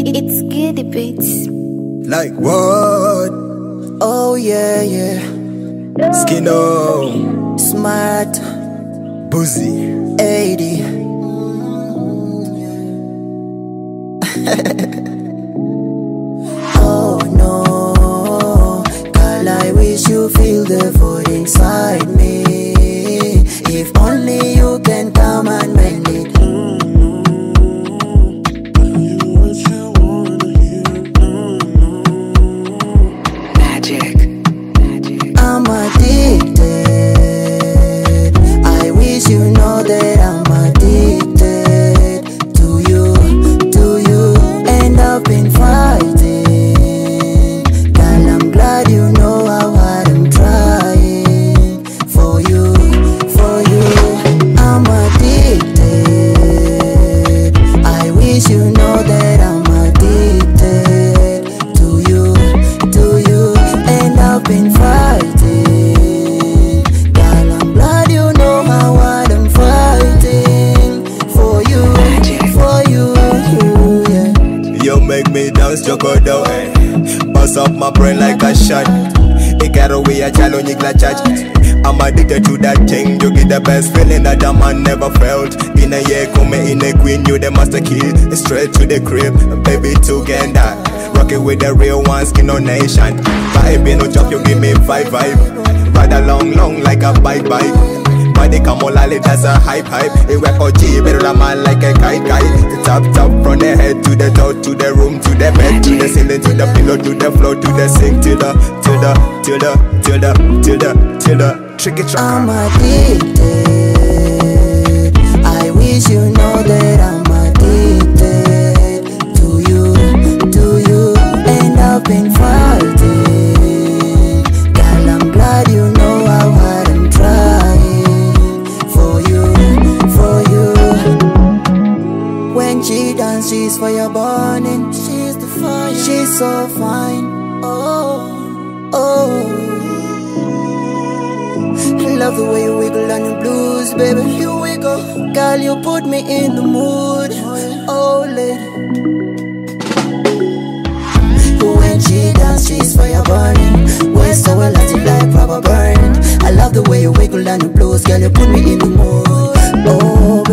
It's Skinnoh beats. Like what? Oh yeah, yeah. Skinnoh, Smart, Boozy, 80. Oh no, girl, I wish you feel the void inside me. If only you can come and mend it. I'm addicted. I wish you know that I'm addicted to you, and I've been fighting. Girl, I'm glad you know how hard I'm trying for you. I'm addicted. I wish you know that I'm addicted to you, and I've been fighting. Make me dance chocodo, bust up my brain like a shot. It got away a challenge, you glad. I'm addicted to that thing. You get the best feeling that a man never felt. In a year, come in a queen, you the master key. Straight to the crib, baby together. Rock it with the real one, Skinnoh nation. Vibe, no job, you give me vibe. Ride along like a bike. Body come all that's a hype. It work for G, better a man like a kite. Top from the head to the toe, to the room, to the bed, to the ceiling, to the pillow, to the floor, to the sink, till the tricky track. I'm addicted. I wish you know that I'm addicted to you, and I've been fighting. Girl, I'm glad you know how hard I'm trying for you. When she dances, she's fire burning. She's the fire. She's so fine. Oh. Love the way you wiggle on your blues, baby. You wiggle, girl. You put me in the mood. Oh, lady. When she dances, she's fire burning. Waist so elastic like rubber burning. I love the way you wiggle on your blues, girl. You put me in the mood. Oh,